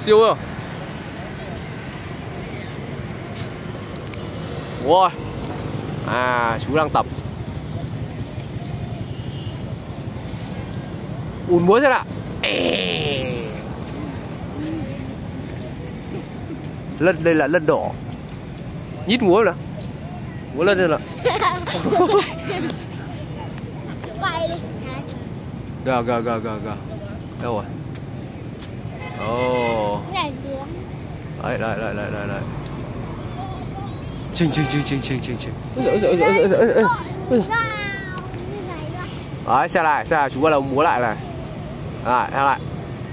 siêu rồi. Wow. À, chú đang tập. Ùn múa xem nào. Lân đây là lân đỏ. Nhít múa nào. Múa lân đây nào. Gà. Đâu rồi? Ồ. Đây. Trình. Ôi giời. Đấy, xe lại, chú bắt đầu múa lại này. Rồi, theo lại.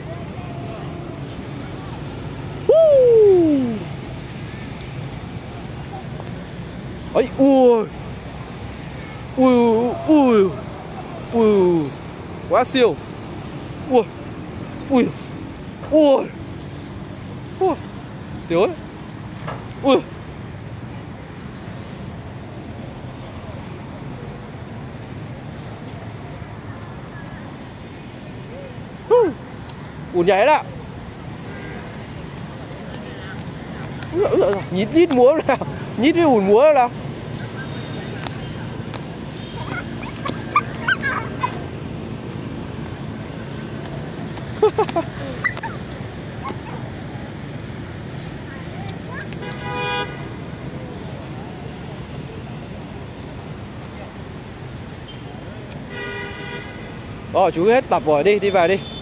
Ấy, ui. Quá siêu. Ui. Siêu ấy. Ui. Ủn nhảy đó. Nhít múa nào. Nhít với ủn múa nào. Chú hết tập rồi, đi về đi.